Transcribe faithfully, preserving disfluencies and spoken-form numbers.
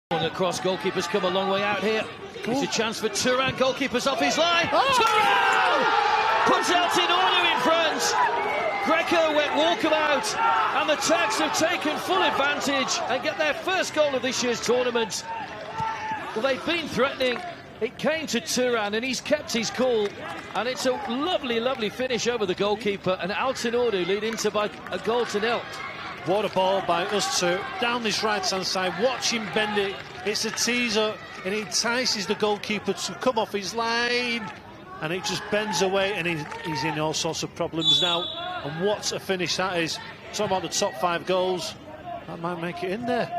Across, goalkeeper's come a long way out here. It's a chance for Thuram, goalkeeper's off his line. Oh! Thuram puts El Tenounou in front. Greco went walkabout, and the Turks have taken full advantage and get their first goal of this year's tournament. Well, they've been threatening. It came to Thuram, and he's kept his cool. And it's a lovely, lovely finish over the goalkeeper, and El Tenounou lead into by a goal to nil. What a ball by us two down this right-hand side. Watch him bend it. It's a teaser, and he entices the goalkeeper to come off his line, and it just bends away, and he, he's in all sorts of problems now. And what a finish that is. Talking about the top five goals, that might make it in there.